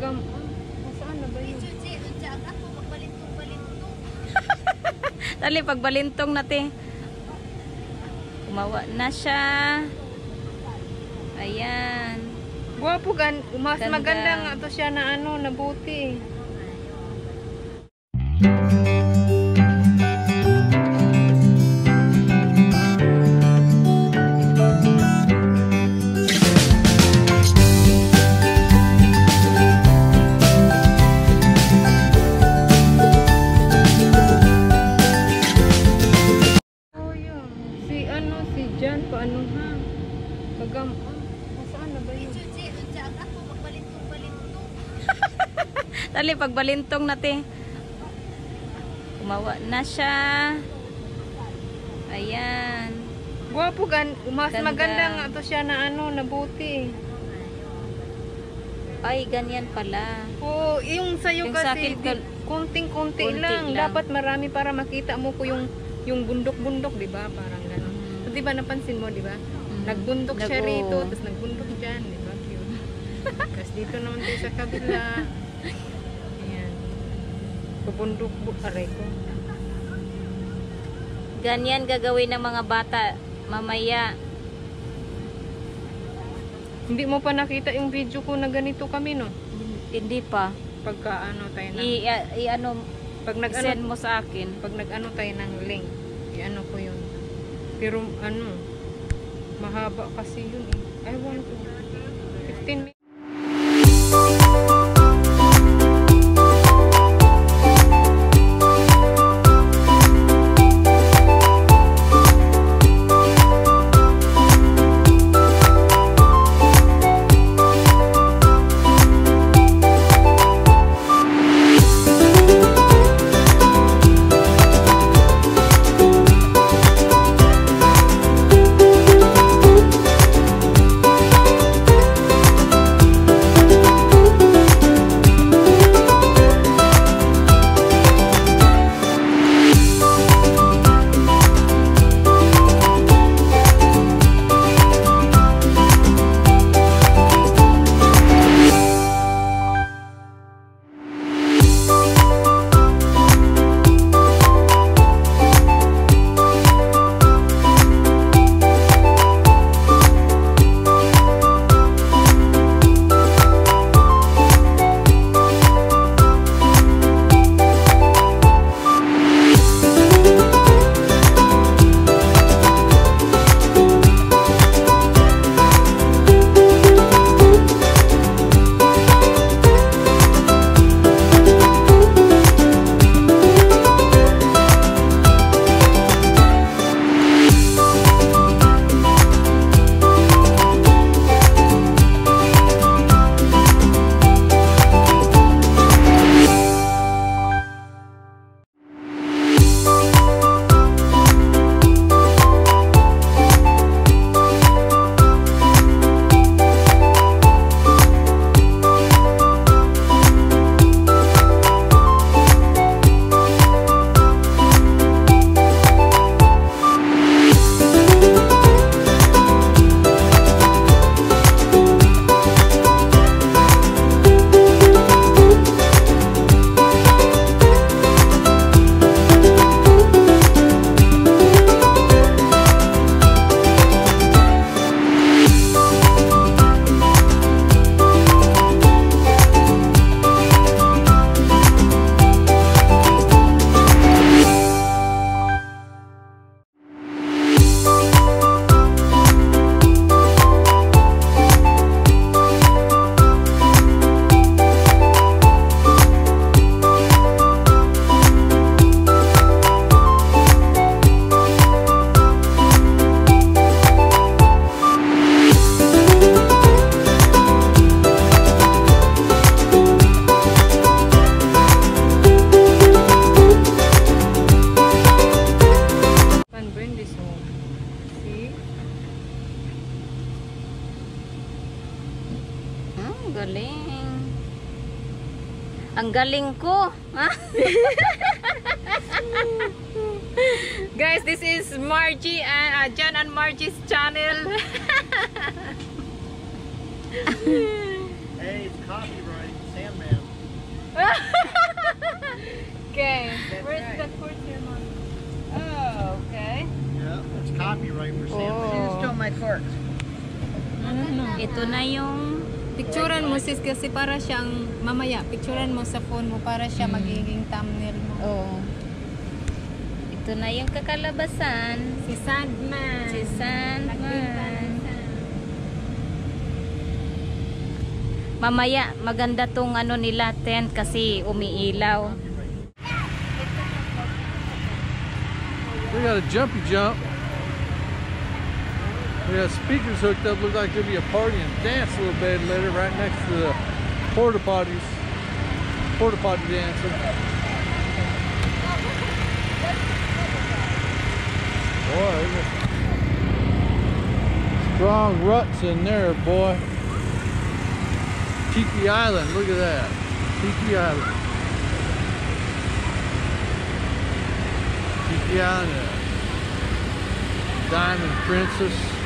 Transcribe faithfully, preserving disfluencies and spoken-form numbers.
Pagam, saan na ba yun? Dali, pagbalintong natin. Kumawa na siya. Ayan. Guwapo gan, mas Ganda. maganda nga to siya na ano, na buti. Oh, yun. Si ano, si Jan, paano ha? Pagam, saan na ba yun? Dali, pagbalintong natin. Kumawa na siya. Ayan. Guwapo gan, mas Ganda. maganda nga to siya na ano, na buti. Ay, ganyan pala. Oo, yung sa'yo Yung sa kasi, akin, di- konting-konti konti lang. lang. Dapat marami para makita mo ko yung yung bundok-bundok, di ba? Parang gano'n. Mm. So, di ba napansin mo, di ba? Mm. Nagbundok siya Nag- rito, oo. tapos nagbundok dyan, di ba? Cute. Tapos dito naman tayo sa kabila. Ayan. Pabundok, aray ko. Ganyan gagawin ng mga bata mamaya. Hindi mo pa nakita yung video ko na ganito kami, no? Hindi pa. Pagka ano tayo ng... I, i ano, pag nag send ano, mo sa akin. pag nag-ano tayo ng link, i-ano ko yun. Pero ano, mahaba kasi yun eh. I want to. fifteen minutes. Ang galing ko. Ha? Guys, this is Margie and uh, Jan and Margie's channel. Hey, it's copyright. Sam Okay. That's Where's right. the fourth ceremony? Oh, okay. Yeah, it's copyright for Sam. Oh. She just stole my forks. Ano? Ito na yung Picturean mo sis kasi para siyang mamaya. Picturean mo sa phone mo para siya Mm. magiging thumbnail mo. oh. Ito na yung kakalabasan. Si Sandman. Si Sandman. Mamaya maganda tong ano nila tent kasi umiilaw. We got a jumpy jump. We got speakers hooked up. Look like there'll be a party and dance a little bit later right next to the porta potties. Porta potty dancing. Boy, there's a strong ruts in there, boy. Tiki Island, look at that. Tiki Island. Tiki Island. uh, Diamond Princess.